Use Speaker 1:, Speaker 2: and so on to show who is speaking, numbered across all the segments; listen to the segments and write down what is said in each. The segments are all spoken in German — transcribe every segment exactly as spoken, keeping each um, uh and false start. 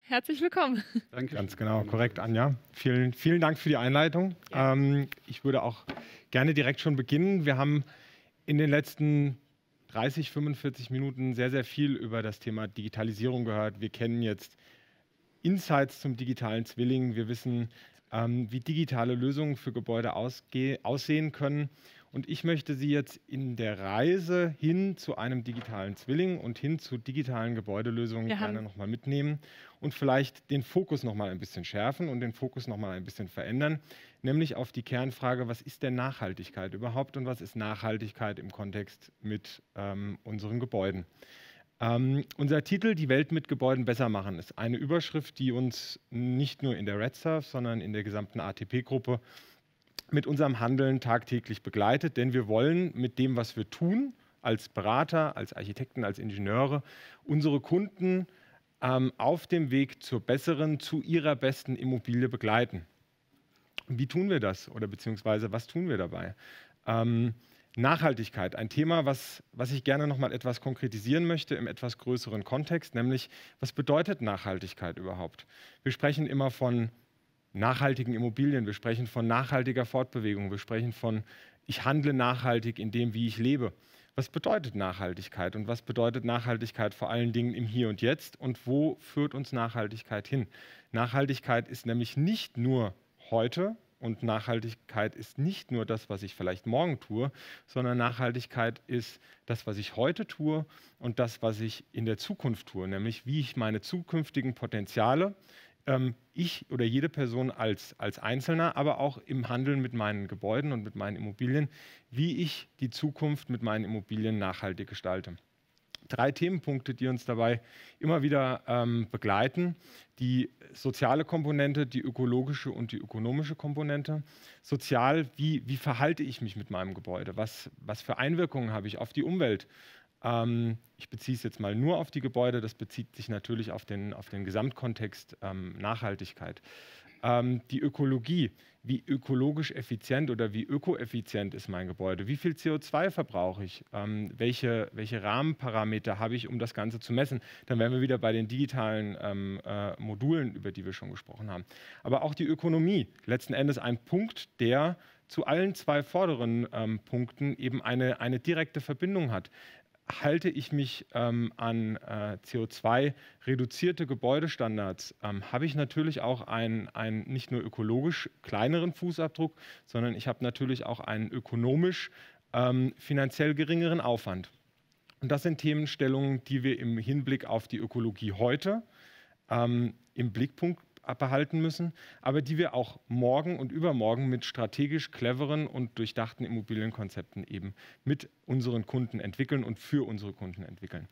Speaker 1: Herzlich willkommen.
Speaker 2: Danke. Ganz genau, korrekt, Anja. Vielen, vielen Dank für die Einleitung. Ja. Ähm, ich würde auch gerne direkt schon beginnen. Wir haben in den letzten dreißig, fünfundvierzig Minuten sehr, sehr viel über das Thema Digitalisierung gehört. Wir kennen jetzt Insights zum digitalen Zwilling. Wir wissen, ähm, wie digitale Lösungen für Gebäude aussehen können. Und ich möchte Sie jetzt in der Reise hin zu einem digitalen Zwilling und hin zu digitalen Gebäudelösungen
Speaker 1: Wir
Speaker 2: gerne nochmal mitnehmen und vielleicht den Fokus nochmal ein bisschen schärfen und den Fokus nochmal ein bisschen verändern, nämlich auf die Kernfrage, was ist denn Nachhaltigkeit überhaupt und was ist Nachhaltigkeit im Kontext mit ähm, unseren Gebäuden? Ähm, unser Titel, die Welt mit Gebäuden besser machen, ist eine Überschrift, die uns nicht nur in der RedSurf, sondern in der gesamten A T P-Gruppe mit unserem Handeln tagtäglich begleitet, denn wir wollen mit dem, was wir tun, als Berater, als Architekten, als Ingenieure, unsere Kunden ähm, auf dem Weg zur besseren, zu ihrer besten Immobilie begleiten. Wie tun wir das oder beziehungsweise was tun wir dabei? Ähm, Nachhaltigkeit, ein Thema, was, was ich gerne noch mal etwas konkretisieren möchte im etwas größeren Kontext, nämlich was bedeutet Nachhaltigkeit überhaupt? Wir sprechen immer von nachhaltigen Immobilien, wir sprechen von nachhaltiger Fortbewegung, wir sprechen von, ich handle nachhaltig in dem, wie ich lebe. Was bedeutet Nachhaltigkeit und was bedeutet Nachhaltigkeit vor allen Dingen im Hier und Jetzt und wo führt uns Nachhaltigkeit hin? Nachhaltigkeit ist nämlich nicht nur heute und Nachhaltigkeit ist nicht nur das, was ich vielleicht morgen tue, sondern Nachhaltigkeit ist das, was ich heute tue und das, was ich in der Zukunft tue, nämlich wie ich meine zukünftigen Potenziale ich oder jede Person als, als Einzelner, aber auch im Handeln mit meinen Gebäuden und mit meinen Immobilien, wie ich die Zukunft mit meinen Immobilien nachhaltig gestalte. Drei Themenpunkte, die uns dabei immer wieder ähm, begleiten. Die soziale Komponente, die ökologische und die ökonomische Komponente. Sozial, wie, wie verhalte ich mich mit meinem Gebäude? Was, was für Einwirkungen habe ich auf die Umwelt? Ich beziehe es jetzt mal nur auf die Gebäude, das bezieht sich natürlich auf den, auf den Gesamtkontext ähm, Nachhaltigkeit. Ähm, die Ökologie, wie ökologisch effizient oder wie ökoeffizient ist mein Gebäude? Wie viel C O zwei verbrauche ich? Ähm, welche, welche Rahmenparameter habe ich, um das Ganze zu messen? Dann wären wir wieder bei den digitalen ähm, äh, Modulen, über die wir schon gesprochen haben. Aber auch die Ökonomie, letzten Endes ein Punkt, der zu allen zwei vorderen ähm, Punkten eben eine, eine direkte Verbindung hat. Halte ich mich ähm, an äh, C O zwei reduzierte Gebäudestandards, ähm, habe ich natürlich auch einen, einen nicht nur ökologisch kleineren Fußabdruck, sondern ich habe natürlich auch einen ökonomisch ähm, finanziell geringeren Aufwand. Und das sind Themenstellungen, die wir im Hinblick auf die Ökologie heute ähm, im Blickpunkt behalten müssen, aber die wir auch morgen und übermorgen mit strategisch cleveren und durchdachten Immobilienkonzepten eben mit unseren Kunden entwickeln und für unsere Kunden entwickeln.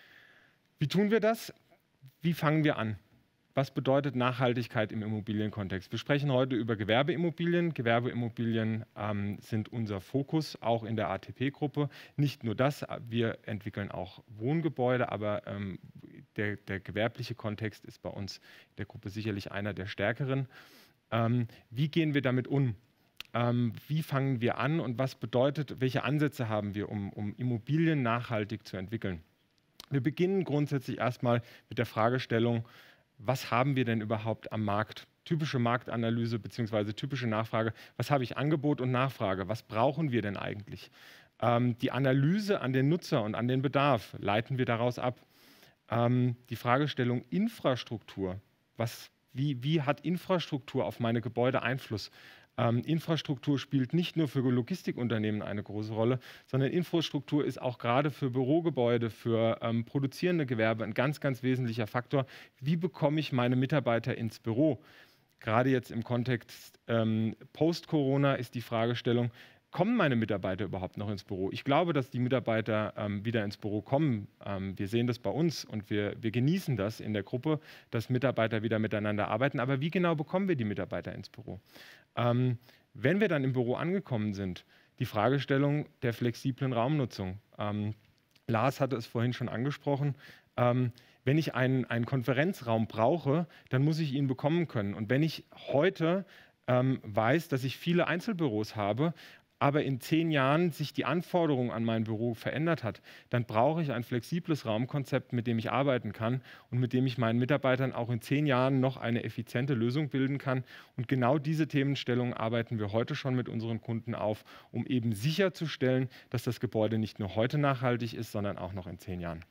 Speaker 2: Wie tun wir das? Wie fangen wir an? Was bedeutet Nachhaltigkeit im Immobilienkontext? Wir sprechen heute über Gewerbeimmobilien. Gewerbeimmobilien ähm, sind unser Fokus, auch in der A T P-Gruppe. Nicht nur das, wir entwickeln auch Wohngebäude, aber ähm, der, der gewerbliche Kontext ist bei uns in der Gruppe sicherlich einer der stärkeren. Ähm, wie gehen wir damit um? Ähm, wie fangen wir an und was bedeutet, welche Ansätze haben wir, um, um Immobilien nachhaltig zu entwickeln? Wir beginnen grundsätzlich erstmal mit der Fragestellung, was haben wir denn überhaupt am Markt? Typische Marktanalyse bzw. typische Nachfrage. Was habe ich Angebot und Nachfrage? Was brauchen wir denn eigentlich? Ähm, die Analyse an den Nutzer und an den Bedarf leiten wir daraus ab. Ähm, die Fragestellung Infrastruktur. Was, wie, wie hat Infrastruktur auf meine Gebäude Einfluss? Ähm, Infrastruktur spielt nicht nur für Logistikunternehmen eine große Rolle, sondern Infrastruktur ist auch gerade für Bürogebäude, für ähm, produzierende Gewerbe ein ganz, ganz wesentlicher Faktor. Wie bekomme ich meine Mitarbeiter ins Büro? Gerade jetzt im Kontext ähm, Post-Corona ist die Fragestellung, kommen meine Mitarbeiter überhaupt noch ins Büro? Ich glaube, dass die Mitarbeiter ähm, wieder ins Büro kommen. Ähm, wir sehen das bei uns und wir, wir genießen das in der Gruppe, dass Mitarbeiter wieder miteinander arbeiten. Aber wie genau bekommen wir die Mitarbeiter ins Büro? Ähm, wenn wir dann im Büro angekommen sind, die Fragestellung der flexiblen Raumnutzung. Ähm, Lars hatte es vorhin schon angesprochen. Ähm, wenn ich einen, einen Konferenzraum brauche, dann muss ich ihn bekommen können. Und wenn ich heute ähm, weiß, dass ich viele Einzelbüros habe, aber in zehn Jahren sich die Anforderung an mein Büro verändert hat, dann brauche ich ein flexibles Raumkonzept, mit dem ich arbeiten kann und mit dem ich meinen Mitarbeitern auch in zehn Jahren noch eine effiziente Lösung bilden kann. Und genau diese Themenstellungen arbeiten wir heute schon mit unseren Kunden auf, um eben sicherzustellen, dass das Gebäude nicht nur heute nachhaltig ist, sondern auch noch in zehn Jahren.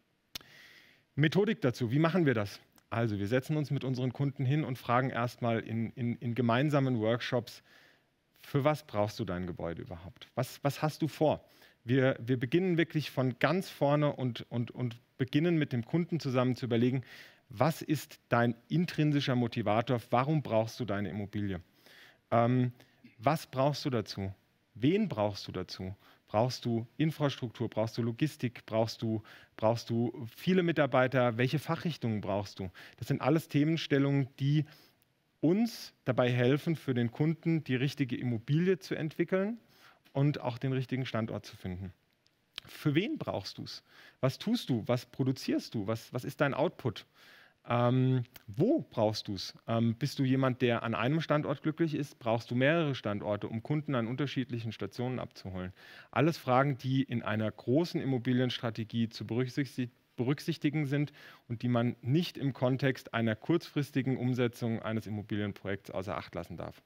Speaker 2: Methodik dazu, wie machen wir das? Also wir setzen uns mit unseren Kunden hin und fragen erstmal in, in, in gemeinsamen Workshops, für was brauchst du dein Gebäude überhaupt? Was, was hast du vor? Wir, wir beginnen wirklich von ganz vorne und, und, und beginnen mit dem Kunden zusammen zu überlegen, was ist dein intrinsischer Motivator? Warum brauchst du deine Immobilie? Ähm, was brauchst du dazu? Wen brauchst du dazu? Brauchst du Infrastruktur? Brauchst du Logistik? Brauchst du, brauchst du viele Mitarbeiter? Welche Fachrichtungen brauchst du? Das sind alles Themenstellungen, die uns dabei helfen, für den Kunden die richtige Immobilie zu entwickeln und auch den richtigen Standort zu finden. Für wen brauchst du es? Was tust du? Was produzierst du? Was, was ist dein Output? Ähm, wo brauchst du es? Ähm, bist du jemand, der an einem Standort glücklich ist? Brauchst du mehrere Standorte, um Kunden an unterschiedlichen Stationen abzuholen? Alles Fragen, die in einer großen Immobilienstrategie zu berücksichtigen berücksichtigen sind und die man nicht im Kontext einer kurzfristigen Umsetzung eines Immobilienprojekts außer Acht lassen darf.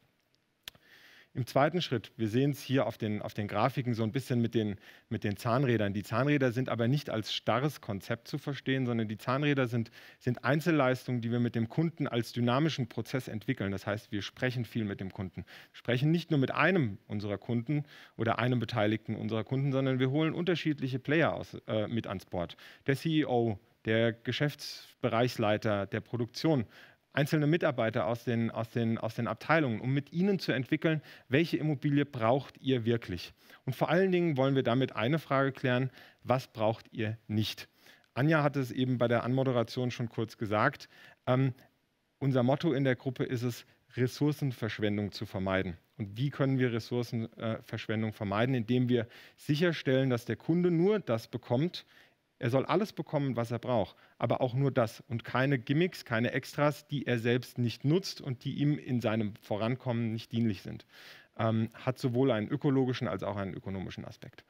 Speaker 2: Im zweiten Schritt, wir sehen es hier auf den, auf den Grafiken so ein bisschen mit den, mit den Zahnrädern. Die Zahnräder sind aber nicht als starres Konzept zu verstehen, sondern die Zahnräder sind, sind Einzelleistungen, die wir mit dem Kunden als dynamischen Prozess entwickeln. Das heißt, wir sprechen viel mit dem Kunden. Wir sprechen nicht nur mit einem unserer Kunden oder einem Beteiligten unserer Kunden, sondern wir holen unterschiedliche Player aus, äh, mit ans Board. Der C E O, der Geschäftsbereichsleiter der Produktion, einzelne Mitarbeiter aus den, aus, den, aus den Abteilungen, um mit ihnen zu entwickeln, welche Immobilie braucht ihr wirklich? Und vor allen Dingen wollen wir damit eine Frage klären, was braucht ihr nicht? Anja hat es eben bei der Anmoderation schon kurz gesagt. Ähm, unser Motto in der Gruppe ist es, Ressourcenverschwendung zu vermeiden. Und wie können wir Ressourcenverschwendung vermeiden? Indem wir sicherstellen, dass der Kunde nur das bekommt. Er soll alles bekommen, was er braucht, aber auch nur das und keine Gimmicks, keine Extras, die er selbst nicht nutzt und die ihm in seinem Vorankommen nicht dienlich sind. Ähm, hat sowohl einen ökologischen als auch einen ökonomischen Aspekt.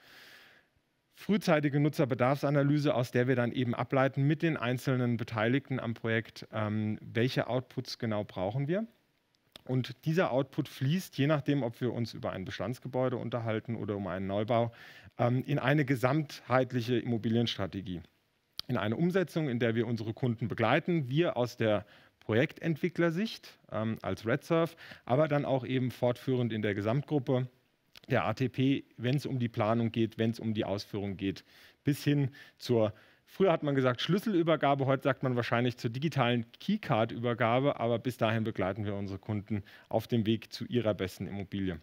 Speaker 2: Frühzeitige Nutzerbedarfsanalyse, aus der wir dann eben ableiten mit den einzelnen Beteiligten am Projekt, ähm, welche Outputs genau brauchen wir. Und dieser Output fließt, je nachdem, ob wir uns über ein Bestandsgebäude unterhalten oder um einen Neubau, in eine gesamtheitliche Immobilienstrategie. In eine Umsetzung, in der wir unsere Kunden begleiten, wir aus der Projektentwicklersicht ähm, als RedSurf, aber dann auch eben fortführend in der Gesamtgruppe der A T P, wenn es um die Planung geht, wenn es um die Ausführung geht, bis hin zur, früher hat man gesagt Schlüsselübergabe, heute sagt man wahrscheinlich zur digitalen Keycard-Übergabe, aber bis dahin begleiten wir unsere Kunden auf dem Weg zu ihrer besten Immobilie.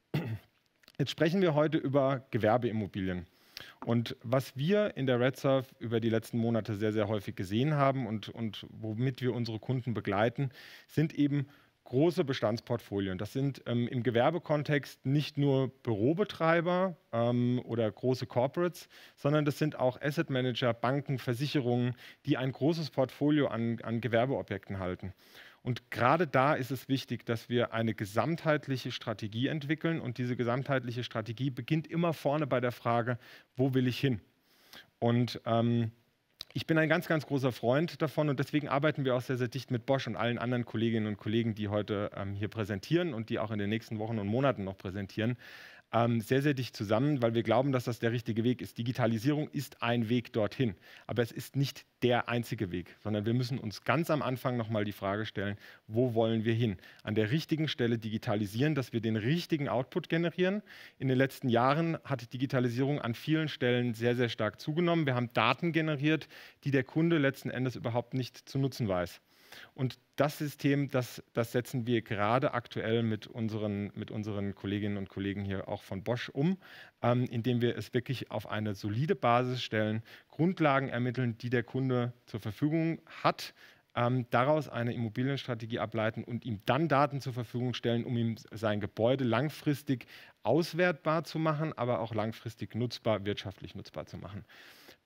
Speaker 2: Jetzt sprechen wir heute über Gewerbeimmobilien. Und was wir in der RedSurf über die letzten Monate sehr, sehr häufig gesehen haben und, und womit wir unsere Kunden begleiten, sind eben große Bestandsportfolien. Das sind ähm, im Gewerbekontext nicht nur Bürobetreiber ähm, oder große Corporates, sondern das sind auch Asset Manager, Banken, Versicherungen, die ein großes Portfolio an, an Gewerbeobjekten halten. Und gerade da ist es wichtig, dass wir eine gesamtheitliche Strategie entwickeln. Und diese gesamtheitliche Strategie beginnt immer vorne bei der Frage, wo will ich hin? Und ähm, ich bin ein ganz, ganz großer Freund davon und deswegen arbeiten wir auch sehr, sehr dicht mit Bosch und allen anderen Kolleginnen und Kollegen, die heute ähm, hier präsentieren und die auch in den nächsten Wochen und Monaten noch präsentieren, ähm, sehr, sehr dicht zusammen, weil wir glauben, dass das der richtige Weg ist. Digitalisierung ist ein Weg dorthin, aber es ist nicht der einzige Weg, sondern wir müssen uns ganz am Anfang nochmal die Frage stellen, wo wollen wir hin? An der richtigen Stelle digitalisieren, dass wir den richtigen Output generieren. In den letzten Jahren hat Digitalisierung an vielen Stellen sehr, sehr stark zugenommen. Wir haben Daten generiert, die der Kunde letzten Endes überhaupt nicht zu nutzen weiß. Und das System, das, das setzen wir gerade aktuell mit unseren, mit unseren Kolleginnen und Kollegen hier auch von Bosch um, ähm, indem wir es wirklich auf eine solide Basis stellen, Grundlagen ermitteln, die der Kunde zur Verfügung hat, ähm, daraus eine Immobilienstrategie ableiten und ihm dann Daten zur Verfügung stellen, um ihm sein Gebäude langfristig auswertbar zu machen, aber auch langfristig nutzbar, wirtschaftlich nutzbar zu machen.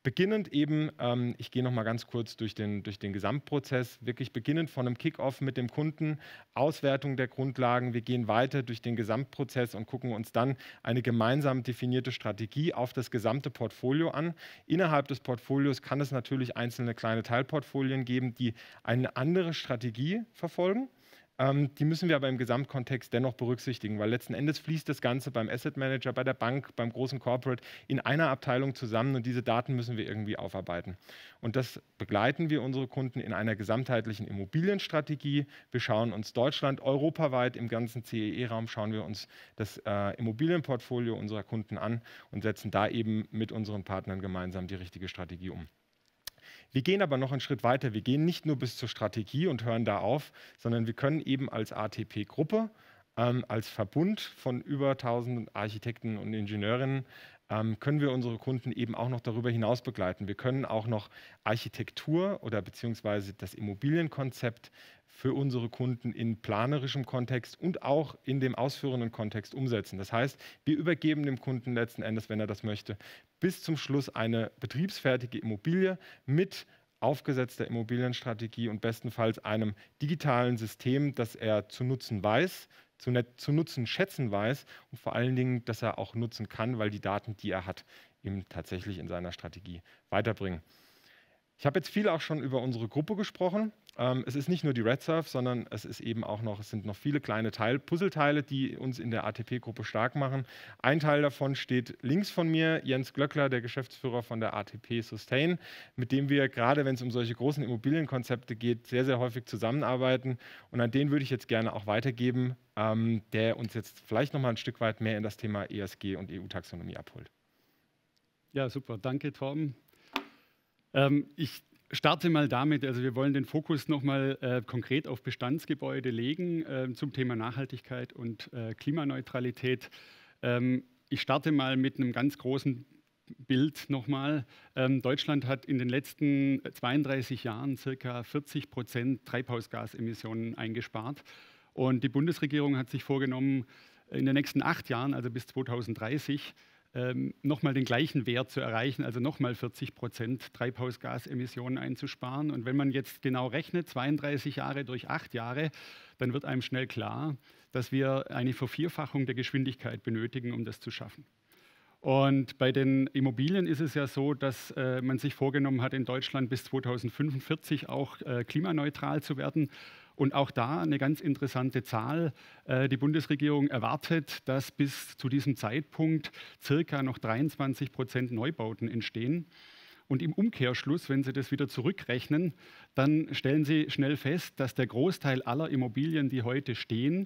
Speaker 2: Beginnend eben, ähm, ich gehe noch mal ganz kurz durch den, durch den Gesamtprozess, wirklich beginnend von einem Kick-Off mit dem Kunden, Auswertung der Grundlagen, wir gehen weiter durch den Gesamtprozess und gucken uns dann eine gemeinsam definierte Strategie auf das gesamte Portfolio an. Innerhalb des Portfolios kann es natürlich einzelne kleine Teilportfolien geben, die eine andere Strategie verfolgen. Ähm, die müssen wir aber im Gesamtkontext dennoch berücksichtigen, weil letzten Endes fließt das Ganze beim Asset Manager, bei der Bank, beim großen Corporate in einer Abteilung zusammen und diese Daten müssen wir irgendwie aufarbeiten. Und das begleiten wir unsere Kunden in einer gesamtheitlichen Immobilienstrategie. Wir schauen uns Deutschland, europaweit im ganzen C E E-Raum, schauen wir uns das äh, Immobilienportfolio unserer Kunden an und setzen da eben mit unseren Partnern gemeinsam die richtige Strategie um. Wir gehen aber noch einen Schritt weiter. Wir gehen nicht nur bis zur Strategie und hören da auf, sondern wir können eben als A T P-Gruppe, ähm, als Verbund von über tausend Architekten und Ingenieurinnen, ähm, können wir unsere Kunden eben auch noch darüber hinaus begleiten. Wir können auch noch Architektur oder beziehungsweise das Immobilienkonzept für unsere Kunden in planerischem Kontext und auch in dem ausführenden Kontext umsetzen. Das heißt, wir übergeben dem Kunden letzten Endes, wenn er das möchte, bis zum Schluss eine betriebsfertige Immobilie mit aufgesetzter Immobilienstrategie und bestenfalls einem digitalen System, das er zu nutzen weiß, zu, net, zu nutzen schätzen weiß und vor allen Dingen, dass er auch nutzen kann, weil die Daten, die er hat, ihm tatsächlich in seiner Strategie weiterbringen. Ich habe jetzt viel auch schon über unsere Gruppe gesprochen. Ähm, es ist nicht nur die RedSurf, sondern es ist eben auch noch, es sind noch viele kleine Teil, Puzzleteile, die uns in der A T P-Gruppe stark machen. Ein Teil davon steht links von mir, Jens Glöckler, der Geschäftsführer von der A T P Sustain, mit dem wir gerade, wenn es um solche großen Immobilienkonzepte geht, sehr, sehr häufig zusammenarbeiten. Und an den würde ich jetzt gerne auch weitergeben, ähm, der uns jetzt vielleicht noch mal ein Stück weit mehr in das Thema E S G und E U-Taxonomie abholt.
Speaker 1: Ja, super. Danke, Torben. Ähm, ich starte mal damit, also wir wollen den Fokus nochmal äh, konkret auf Bestandsgebäude legen äh, zum Thema Nachhaltigkeit und äh, Klimaneutralität. Ähm, ich starte mal mit einem ganz großen Bild nochmal. Ähm, Deutschland hat in den letzten zweiunddreißig Jahren circa vierzig Prozent Treibhausgasemissionen eingespart. Und die Bundesregierung hat sich vorgenommen, in den nächsten acht Jahren, also bis zweitausenddreißig, ähm, nochmal den gleichen Wert zu erreichen, also nochmal vierzig Prozent Treibhausgasemissionen einzusparen. Und wenn man jetzt genau rechnet, zweiunddreißig Jahre durch acht Jahre, dann wird einem schnell klar, dass wir eine Vervierfachung der Geschwindigkeit benötigen, um das zu schaffen. Und bei den Immobilien ist es ja so, dass äh, man sich vorgenommen hat, in Deutschland bis zweitausendfünfundvierzig auch äh, klimaneutral zu werden. Und auch da eine ganz interessante Zahl. Äh, die Bundesregierung erwartet, dass bis zu diesem Zeitpunkt circa noch dreiundzwanzig Prozent Neubauten entstehen. Und im Umkehrschluss, wenn Sie das wieder zurückrechnen, dann stellen Sie schnell fest, dass der Großteil aller Immobilien, die heute stehen,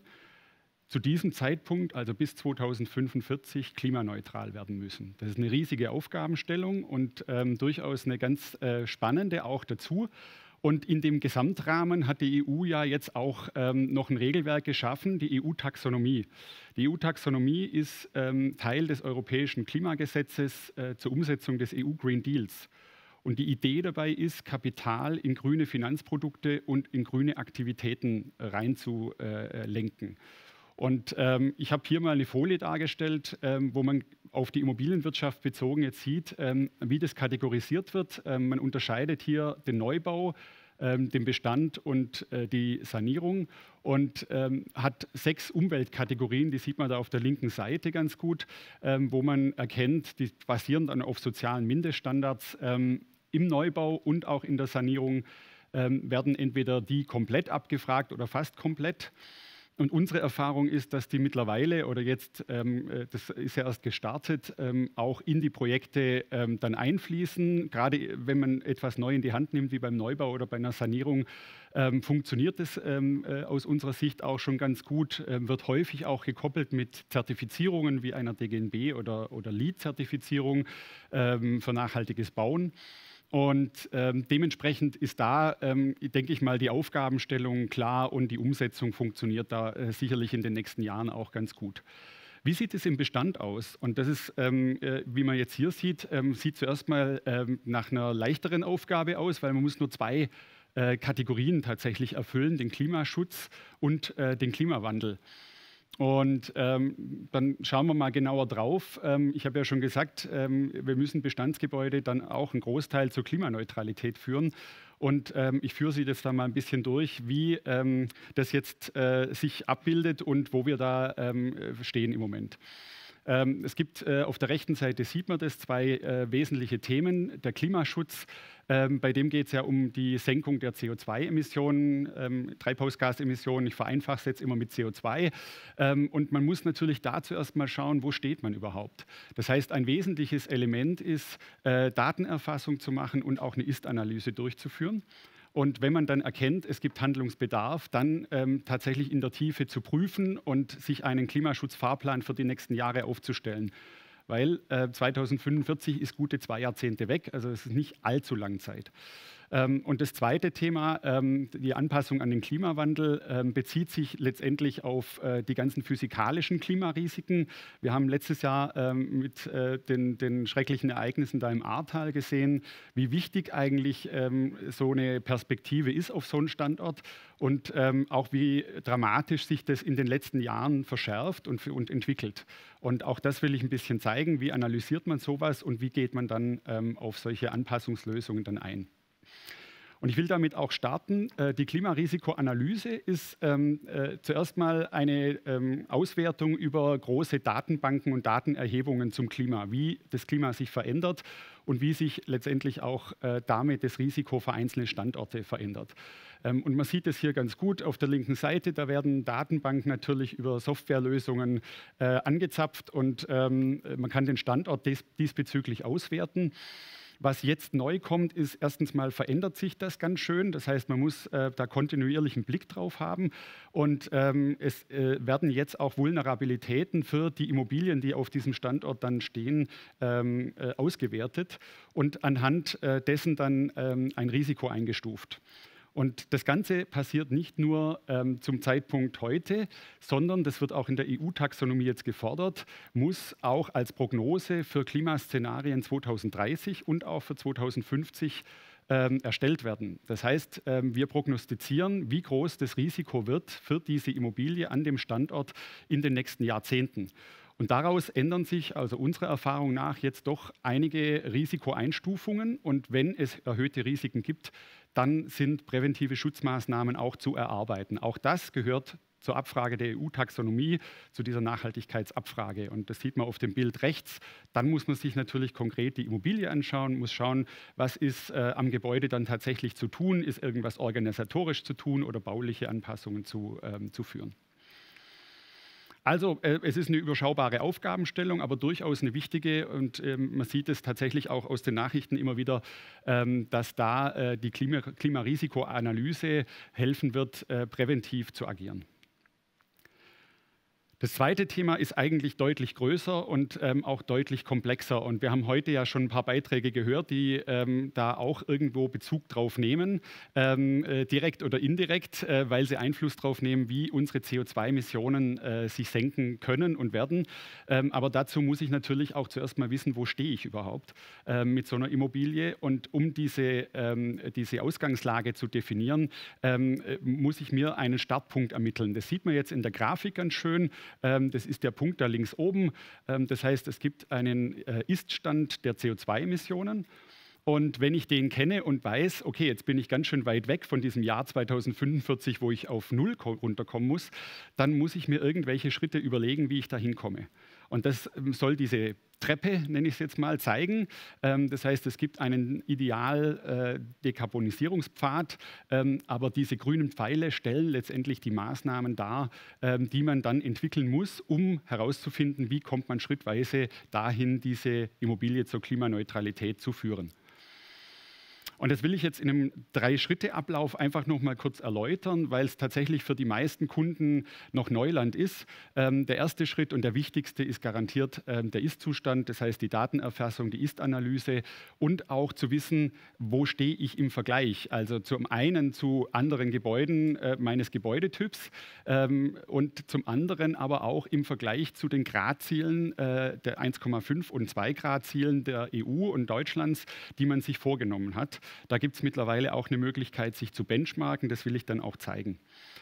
Speaker 1: zu diesem Zeitpunkt, also bis zweitausendfünfundvierzig, klimaneutral werden müssen. Das ist eine riesige Aufgabenstellung und ähm, durchaus eine ganz äh, spannende auch dazu. Und in dem Gesamtrahmen hat die E U ja jetzt auch ähm, noch ein Regelwerk geschaffen, die E U-Taxonomie. Die E U-Taxonomie ist ähm, Teil des europäischen Klimagesetzes äh, zur Umsetzung des E U-Green Deals. Und die Idee dabei ist, Kapital in grüne Finanzprodukte und in grüne Aktivitäten reinzulenken. Und ähm, ich habe hier mal eine Folie dargestellt, ähm, wo man auf die Immobilienwirtschaft bezogen jetzt sieht, ähm, wie das kategorisiert wird. Ähm, man unterscheidet hier den Neubau, ähm, den Bestand und äh, die Sanierung und ähm, hat sechs Umweltkategorien, die sieht man da auf der linken Seite ganz gut, ähm, wo man erkennt, die basieren dann auf sozialen Mindeststandards ähm, im Neubau und auch in der Sanierung ähm, werden entweder die komplett abgefragt oder fast komplett. Und unsere Erfahrung ist, dass die mittlerweile oder jetzt, ähm, das ist ja erst gestartet, ähm, auch in die Projekte ähm, dann einfließen. Gerade wenn man etwas neu in die Hand nimmt, wie beim Neubau oder bei einer Sanierung, ähm, funktioniert das ähm, äh, aus unserer Sicht auch schon ganz gut. Ähm, wird häufig auch gekoppelt mit Zertifizierungen wie einer D G N B oder, oder LEED-Zertifizierung ähm, für nachhaltiges Bauen. Und ähm, dementsprechend ist da, ähm, denke ich mal, die Aufgabenstellung klar und die Umsetzung funktioniert da äh, sicherlich in den nächsten Jahren auch ganz gut. Wie sieht es im Bestand aus? Und das ist, ähm, äh, wie man jetzt hier sieht, ähm, sieht zuerst mal ähm, nach einer leichteren Aufgabe aus, weil man muss nur zwei äh, Kategorien tatsächlich erfüllen, den Klimaschutz und äh, den Klimawandel. Und ähm, dann schauen wir mal genauer drauf. Ähm, ich habe ja schon gesagt, ähm, wir müssen Bestandsgebäude dann auch einen Großteil zur Klimaneutralität führen. Und ähm, ich führe Sie das da mal ein bisschen durch, wie ähm, das jetzt äh, sich abbildet und wo wir da ähm, stehen im Moment. Ähm, es gibt äh, auf der rechten Seite, sieht man das, zwei äh, wesentliche Themen. Der Klimaschutz, ähm, bei dem geht es ja um die Senkung der C O zwei Emissionen, ähm, Treibhausgasemissionen. Ich vereinfache es jetzt immer mit C O zwei. Ähm, und man muss natürlich dazu erst mal schauen, wo steht man überhaupt. Das heißt, ein wesentliches Element ist, äh, Datenerfassung zu machen und auch eine Ist-Analyse durchzuführen. Und wenn man dann erkennt, es gibt Handlungsbedarf, dann ähm, tatsächlich in der Tiefe zu prüfen und sich einen Klimaschutzfahrplan für die nächsten Jahre aufzustellen. Weil äh, zweitausendfünfundvierzig ist gute zwei Jahrzehnte weg, also es ist nicht allzu lang Zeit. Ähm, und das zweite Thema, ähm, die Anpassung an den Klimawandel, ähm, bezieht sich letztendlich auf äh, die ganzen physikalischen Klimarisiken. Wir haben letztes Jahr ähm, mit äh, den, den schrecklichen Ereignissen da im Ahrtal gesehen, wie wichtig eigentlich ähm, so eine Perspektive ist auf so einen Standort und ähm, auch wie dramatisch sich das in den letzten Jahren verschärft und, und entwickelt. Und auch das will ich ein bisschen zeigen, wie analysiert man sowas und wie geht man dann ähm, auf solche Anpassungslösungen dann ein. Und ich will damit auch starten. Die Klimarisikoanalyse ist ähm, äh, zuerst mal eine ähm, Auswertung über große Datenbanken und Datenerhebungen zum Klima, wie das Klima sich verändert und wie sich letztendlich auch äh, damit das Risiko für einzelne Standorte verändert. Ähm, und man sieht es hier ganz gut auf der linken Seite, da werden Datenbanken natürlich über Softwarelösungen äh, angezapft und ähm, man kann den Standort dies, diesbezüglich auswerten. Was jetzt neu kommt, ist erstens mal verändert sich das ganz schön. Das heißt, man muss äh, da kontinuierlich einen Blick drauf haben. Und ähm, es äh, werden jetzt auch Vulnerabilitäten für die Immobilien, die auf diesem Standort dann stehen, ähm, äh, ausgewertet und anhand äh, dessen dann ähm, ein Risiko eingestuft. Und das Ganze passiert nicht nur ähm, zum Zeitpunkt heute, sondern das wird auch in der E U-Taxonomie jetzt gefordert, muss auch als Prognose für Klimaszenarien zweitausenddreißig und auch für zweitausendfünfzig ähm, erstellt werden. Das heißt, ähm, wir prognostizieren, wie groß das Risiko wird für diese Immobilie an dem Standort in den nächsten Jahrzehnten. Und daraus ändern sich also unserer Erfahrung nach jetzt doch einige Risikoeinstufungen. Und wenn es erhöhte Risiken gibt, dann sind präventive Schutzmaßnahmen auch zu erarbeiten. Auch das gehört zur Abfrage der E U-Taxonomie, zu dieser Nachhaltigkeitsabfrage. Und das sieht man auf dem Bild rechts. Dann muss man sich natürlich konkret die Immobilie anschauen, muss schauen, was ist äh, am Gebäude dann tatsächlich zu tun, ist irgendwas organisatorisch zu tun oder bauliche Anpassungen zu, ähm, zu führen. Also äh, es ist eine überschaubare Aufgabenstellung, aber durchaus eine wichtige und ähm, man sieht es tatsächlich auch aus den Nachrichten immer wieder, ähm, dass da äh, die Klima Klimarisikoanalyse helfen wird, äh, präventiv zu agieren. Das zweite Thema ist eigentlich deutlich größer und ähm, auch deutlich komplexer. Und wir haben heute ja schon ein paar Beiträge gehört, die ähm, da auch irgendwo Bezug drauf nehmen, ähm, äh, direkt oder indirekt, äh, weil sie Einfluss drauf nehmen, wie unsere C O zwei Emissionen äh, sich senken können und werden. Ähm, aber dazu muss ich natürlich auch zuerst mal wissen, wo stehe ich überhaupt äh, mit so einer Immobilie. Und um diese, ähm, diese Ausgangslage zu definieren, ähm, muss ich mir einen Startpunkt ermitteln. Das sieht man jetzt in der Grafik ganz schön. Das ist der Punkt da links oben. Das heißt, es gibt einen Ist-Stand der C O zwei Emissionen. Und wenn ich den kenne und weiß, okay, jetzt bin ich ganz schön weit weg von diesem Jahr zweitausendfünfundvierzig, wo ich auf Null runterkommen muss, dann muss ich mir irgendwelche Schritte überlegen, wie ich da hinkomme. Und das soll diese Treppe, nenne ich es jetzt mal, zeigen. Das heißt, es gibt einen Ideal-Dekarbonisierungspfad, aber diese grünen Pfeile stellen letztendlich die Maßnahmen dar, die man dann entwickeln muss, um herauszufinden, wie kommt man schrittweise dahin, diese Immobilie zur Klimaneutralität zu führen. Und das will ich jetzt in einem Drei-Schritte-Ablauf einfach noch mal kurz erläutern, weil es tatsächlich für die meisten Kunden noch Neuland ist. Ähm, der erste Schritt und der wichtigste ist garantiert ähm, der Ist-Zustand, das heißt die Datenerfassung, die Ist-Analyse und auch zu wissen, wo stehe ich im Vergleich. Also zum einen zu anderen Gebäuden äh, meines Gebäudetyps ähm, und zum anderen aber auch im Vergleich zu den Gradzielen äh, der eins Komma fünf und zwei Grad Zielen der E U und Deutschlands, die man sich vorgenommen hat. Da gibt es mittlerweile auch eine Möglichkeit, sich zu benchmarken. Das will ich dann auch zeigen.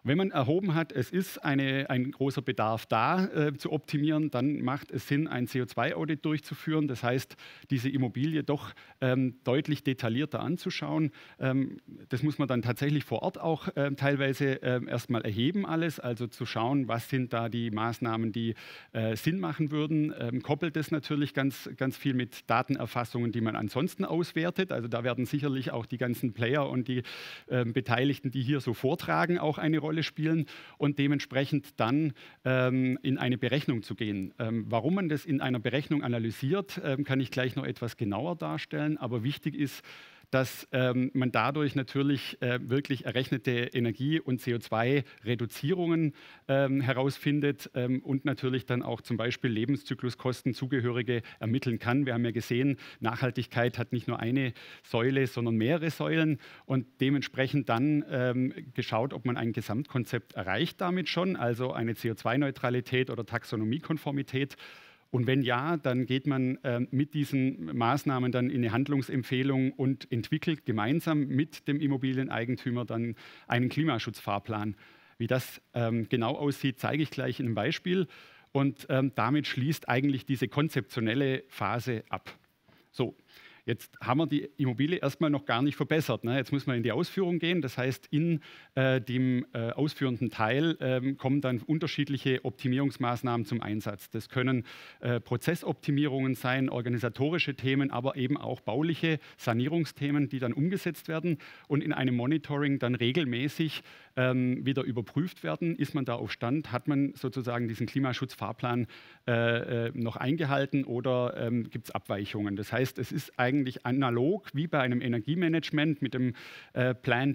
Speaker 1: Wenn man erhoben hat, es ist eine, ein großer Bedarf da, äh, zu optimieren, dann macht es Sinn, ein C O zwei Audit durchzuführen. Das heißt, diese Immobilie doch ähm, deutlich detaillierter anzuschauen. Ähm, das muss man dann tatsächlich vor Ort auch äh, teilweise äh, erstmal erheben alles, also zu schauen, was sind da die Maßnahmen, die äh, Sinn machen würden. Ähm, koppelt es natürlich ganz, ganz viel mit Datenerfassungen, die man ansonsten auswertet. Also da werden sicherlich auch die ganzen Player und die äh, Beteiligten, die hier so vortragen, auch eine Rolle spielen und dementsprechend dann ähm, in eine Berechnung zu gehen. Ähm, warum man das in einer Berechnung analysiert, ähm, kann ich gleich noch etwas genauer darstellen, aber wichtig ist, dass ähm, man dadurch natürlich äh, wirklich errechnete Energie- und C O zwei Reduzierungen ähm, herausfindet ähm, und natürlich dann auch zum Beispiel Lebenszykluskosten zugehörige ermitteln kann. Wir haben ja gesehen, Nachhaltigkeit hat nicht nur eine Säule, sondern mehrere Säulen und dementsprechend dann ähm, geschaut, ob man ein Gesamtkonzept erreicht damit schon, also eine C O zwei Neutralität oder Taxonomiekonformität. Und wenn ja, dann geht man äh, mit diesen Maßnahmen dann in eine Handlungsempfehlung und entwickelt gemeinsam mit dem Immobilieneigentümer dann einen Klimaschutzfahrplan. Wie das ähm, genau aussieht, zeige ich gleich in einem Beispiel. Und ähm, damit schließt eigentlich diese konzeptionelle Phase ab. So. Jetzt haben wir die Immobilie erstmal noch gar nicht verbessert. Ne? Jetzt muss man in die Ausführung gehen. Das heißt, in äh, dem äh, ausführenden Teil äh, kommen dann unterschiedliche Optimierungsmaßnahmen zum Einsatz. Das können äh, Prozessoptimierungen sein, organisatorische Themen, aber eben auch bauliche Sanierungsthemen, die dann umgesetzt werden und in einem Monitoring dann regelmäßig ähm, wieder überprüft werden. Ist man da auf Stand? Hat man sozusagen diesen Klimaschutzfahrplan äh, äh, noch eingehalten oder ähm, gibt es Abweichungen? Das heißt, es ist eigentlich eigentlich analog wie bei einem Energiemanagement mit dem äh,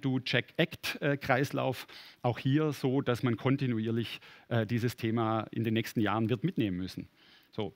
Speaker 1: Plan-Do-Check-Act-Kreislauf auch hier so, dass man kontinuierlich äh, dieses Thema in den nächsten Jahren wird mitnehmen müssen. So.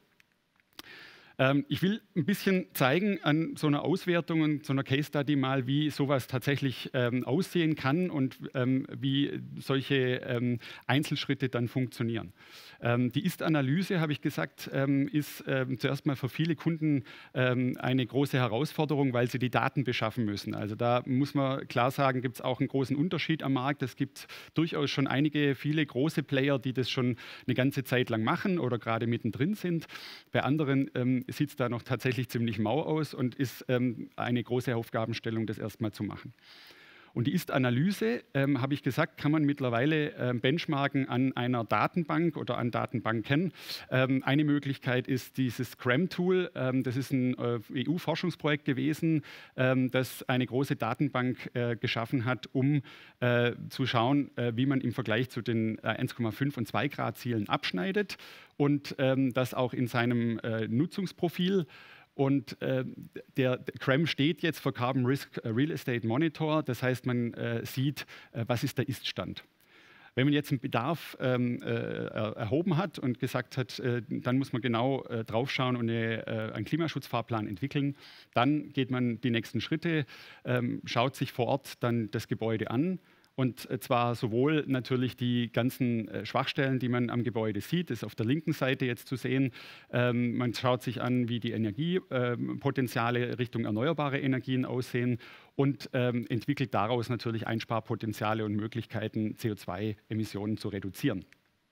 Speaker 1: Ähm, ich will ein bisschen zeigen an so einer Auswertung und so einer Case Study mal, wie sowas tatsächlich ähm, aussehen kann und ähm, wie solche ähm, Einzelschritte dann funktionieren. Ähm, die Ist-Analyse, habe ich gesagt, ähm, ist ähm, zuerst mal für viele Kunden ähm, eine große Herausforderung, weil sie die Daten beschaffen müssen. Also da muss man klar sagen, gibt es auch einen großen Unterschied am Markt. Es gibt durchaus schon einige, viele große Player, die das schon eine ganze Zeit lang machen oder gerade mittendrin sind. Bei anderen ähm, sieht es da noch tatsächlich ziemlich mau aus und ist ähm, eine große Aufgabenstellung, das erstmal zu machen. Und die Ist-Analyse, ähm, habe ich gesagt, kann man mittlerweile ähm, benchmarken an einer Datenbank oder an Datenbanken. Ähm, eine Möglichkeit ist dieses Scram-Tool. Ähm, das ist ein äh, E U-Forschungsprojekt gewesen, ähm, das eine große Datenbank äh, geschaffen hat, um äh, zu schauen, äh, wie man im Vergleich zu den äh, eins Komma fünf und zwei Grad Zielen abschneidet und ähm, das auch in seinem äh, Nutzungsprofil. Und äh, der, der C R A M steht jetzt für Carbon Risk Real Estate Monitor. Das heißt, man äh, sieht, äh, was ist der Ist-Stand. Wenn man jetzt einen Bedarf ähm, äh, erhoben hat und gesagt hat, äh, dann muss man genau äh, draufschauen und eine, äh, einen Klimaschutzfahrplan entwickeln, dann geht man die nächsten Schritte, ähm, schaut sich vor Ort dann das Gebäude an. Und zwar sowohl natürlich die ganzen Schwachstellen, die man am Gebäude sieht, das ist auf der linken Seite jetzt zu sehen. Ähm, man schaut sich an, wie die Energiepotenziale äh, Richtung erneuerbare Energien aussehen und ähm, entwickelt daraus natürlich Einsparpotenziale und Möglichkeiten, C O zwei Emissionen zu reduzieren.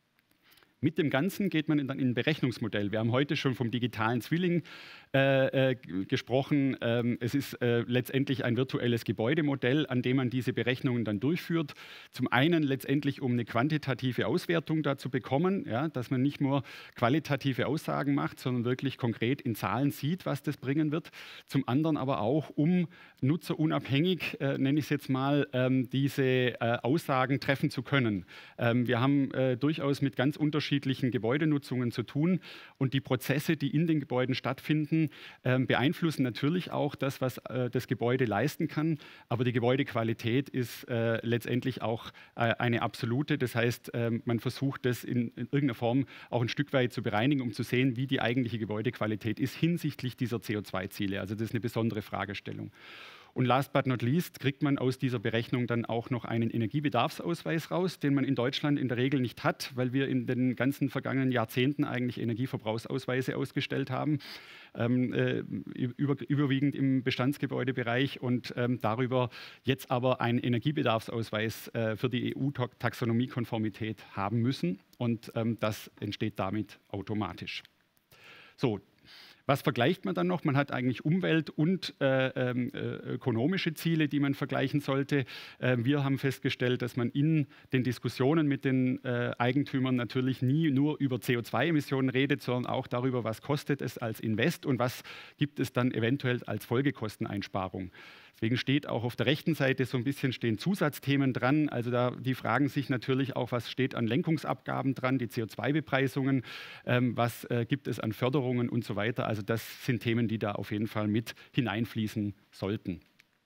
Speaker 1: Mit dem Ganzen geht man dann in ein Berechnungsmodell. Wir haben heute schon vom digitalen Zwilling äh, äh, gesprochen. Ähm, es ist äh, letztendlich ein virtuelles Gebäudemodell, an dem man diese Berechnungen dann durchführt. Zum einen letztendlich, um eine quantitative Auswertung da zu bekommen, ja, dass man nicht nur qualitative Aussagen macht, sondern wirklich konkret in Zahlen sieht, was das bringen wird. Zum anderen aber auch, um nutzerunabhängig, äh, nenne ich es jetzt mal, ähm, diese äh, Aussagen treffen zu können. Ähm, wir haben äh, durchaus mit ganz unterschiedlichen unterschiedlichen Gebäudenutzungen zu tun. Und die Prozesse, die in den Gebäuden stattfinden, äh, beeinflussen natürlich auch das, was äh, das Gebäude leisten kann. Aber die Gebäudequalität ist äh, letztendlich auch äh, eine absolute. Das heißt, äh, man versucht das in, in irgendeiner Form auch ein Stück weit zu bereinigen, um zu sehen, wie die eigentliche Gebäudequalität ist hinsichtlich dieser C O zwei Ziele. Also das ist eine besondere Fragestellung. Und last but not least kriegt man aus dieser Berechnung dann auch noch einen Energiebedarfsausweis raus, den man in Deutschland in der Regel nicht hat, weil wir in den ganzen vergangenen Jahrzehnten eigentlich Energieverbrauchsausweise ausgestellt haben, ähm, äh, über, überwiegend im Bestandsgebäudebereich und ähm, darüber jetzt aber einen Energiebedarfsausweis äh, für die E U-Taxonomiekonformität haben müssen. Und ähm, das entsteht damit automatisch. So. Was vergleicht man dann noch? Man hat eigentlich Umwelt- und äh, äh, ökonomische Ziele, die man vergleichen sollte. Äh, wir haben festgestellt, dass man in den Diskussionen mit den äh, Eigentümern natürlich nie nur über C O zwei Emissionen redet, sondern auch darüber, was kostet es als Invest und was gibt es dann eventuell als Folgekosteneinsparung. Deswegen steht auch auf der rechten Seite so ein bisschen stehen Zusatzthemen dran. Also da, die fragen sich natürlich auch, was steht an Lenkungsabgaben dran, die C O zwei Bepreisungen, ähm, was äh, gibt es an Förderungen und so weiter. Also das sind Themen, die da auf jeden Fall mit hineinfließen sollten.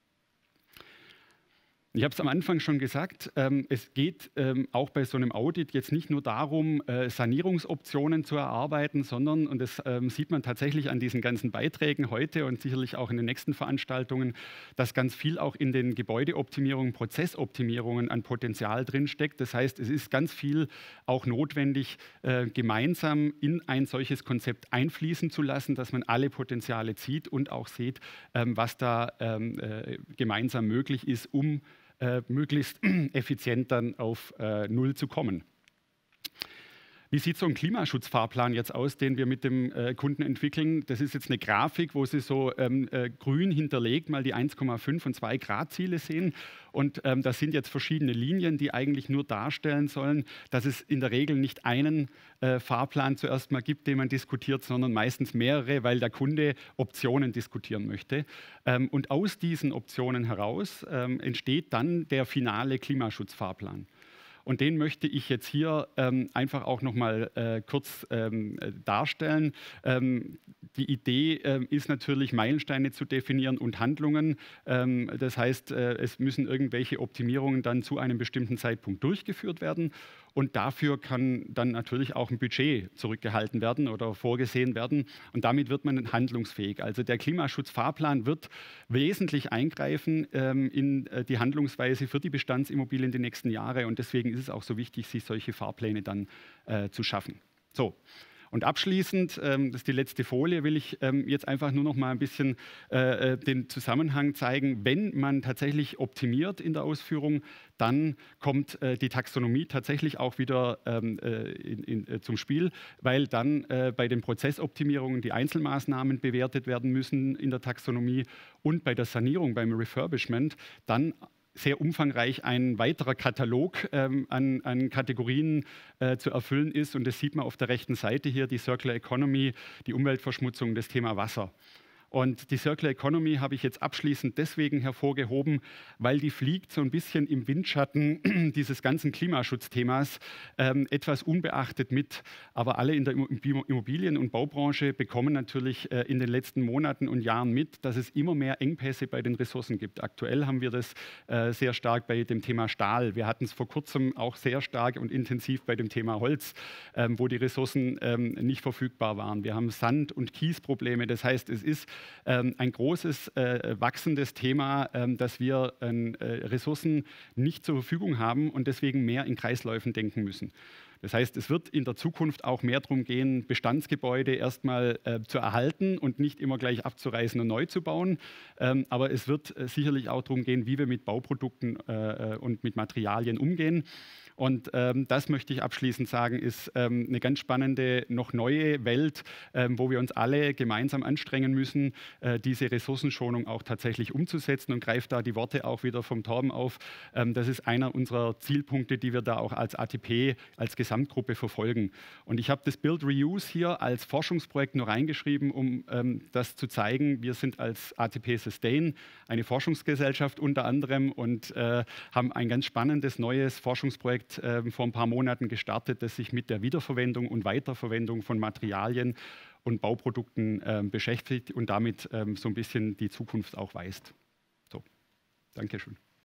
Speaker 1: Ich habe es am Anfang schon gesagt, ähm, es geht ähm, auch bei so einem Audit jetzt nicht nur darum, äh, Sanierungsoptionen zu erarbeiten, sondern, und das ähm, sieht man tatsächlich an diesen ganzen Beiträgen heute und sicherlich auch in den nächsten Veranstaltungen, dass ganz viel auch in den Gebäudeoptimierungen, Prozessoptimierungen an Potenzial drinsteckt. Das heißt, es ist ganz viel auch notwendig, äh, gemeinsam in ein solches Konzept einfließen zu lassen, dass man alle Potenziale zieht und auch sieht, ähm, was da ähm, äh, gemeinsam möglich ist, um Äh, möglichst effizient dann auf äh, Null zu kommen. Wie sieht so ein Klimaschutzfahrplan jetzt aus, den wir mit dem äh, Kunden entwickeln? Das ist jetzt eine Grafik, wo Sie so ähm, äh, grün hinterlegt mal die eins Komma fünf und zwei Grad Ziele sehen. Und ähm, das sind jetzt verschiedene Linien, die eigentlich nur darstellen sollen, dass es in der Regel nicht einen äh, Fahrplan zuerst mal gibt, den man diskutiert, sondern meistens mehrere, weil der Kunde Optionen diskutieren möchte. Ähm, und aus diesen Optionen heraus ähm, entsteht dann der finale Klimaschutzfahrplan. Und den möchte ich jetzt hier ähm, einfach auch noch mal äh, kurz ähm, darstellen. Ähm, die Idee äh, ist natürlich, Meilensteine zu definieren und Handlungen. Ähm, das heißt, äh, es müssen irgendwelche Optimierungen dann zu einem bestimmten Zeitpunkt durchgeführt werden. Und dafür kann dann natürlich auch ein Budget zurückgehalten werden oder vorgesehen werden. Und damit wird man handlungsfähig. Also der Klimaschutzfahrplan wird wesentlich eingreifen ähm, in äh, die Handlungsweise für die Bestandsimmobilien die nächsten Jahre. Und deswegen ist es auch so wichtig, sich solche Fahrpläne dann äh, zu schaffen. So. Und abschließend, ähm, das ist die letzte Folie, will ich ähm, jetzt einfach nur noch mal ein bisschen äh, den Zusammenhang zeigen. Wenn man tatsächlich optimiert in der Ausführung, dann kommt äh, die Taxonomie tatsächlich auch wieder ähm, äh, in, in, äh, zum Spiel, weil dann äh, bei den Prozessoptimierungen die Einzelmaßnahmen bewertet werden müssen in der Taxonomie und bei der Sanierung, beim Refurbishment, dann sehr umfangreich ein weiterer Katalog ähm, an, an Kategorien äh, zu erfüllen ist. Und das sieht man auf der rechten Seite hier, die Circular Economy, die Umweltverschmutzung, das Thema Wasser. Und die Circular Economy habe ich jetzt abschließend deswegen hervorgehoben, weil die fliegt so ein bisschen im Windschatten dieses ganzen Klimaschutzthemas ähm, etwas unbeachtet mit. Aber alle in der Immobilien- und Baubranche bekommen natürlich äh, in den letzten Monaten und Jahren mit, dass es immer mehr Engpässe bei den Ressourcen gibt. Aktuell haben wir das äh, sehr stark bei dem Thema Stahl. Wir hatten es vor kurzem auch sehr stark und intensiv bei dem Thema Holz, ähm, wo die Ressourcen ähm, nicht verfügbar waren. Wir haben Sand- und Kiesprobleme. Das heißt, es ist Ähm, ein großes, äh, wachsendes Thema, ähm, dass wir äh, Ressourcen nicht zur Verfügung haben und deswegen mehr in Kreisläufen denken müssen. Das heißt, es wird in der Zukunft auch mehr darum gehen, Bestandsgebäude erstmal äh, zu erhalten und nicht immer gleich abzureißen und neu zu bauen. Ähm, aber es wird äh, sicherlich auch darum gehen, wie wir mit Bauprodukten äh, und mit Materialien umgehen. Und ähm, das möchte ich abschließend sagen, ist ähm, eine ganz spannende, noch neue Welt, ähm, wo wir uns alle gemeinsam anstrengen müssen, äh, diese Ressourcenschonung auch tatsächlich umzusetzen, und greift da die Worte auch wieder vom Torben auf. Ähm, das ist einer unserer Zielpunkte, die wir da auch als A T P, als Gesamtgruppe verfolgen. Und ich habe das Build Reuse hier als Forschungsprojekt noch reingeschrieben, um ähm, das zu zeigen. Wir sind als A T P Sustain eine Forschungsgesellschaft unter anderem und äh, haben ein ganz spannendes neues Forschungsprojekt vor ein paar Monaten gestartet, das sich mit der Wiederverwendung und Weiterverwendung von Materialien und Bauprodukten äh, beschäftigt und damit ähm, so ein bisschen die Zukunft auch weist. So, danke schön.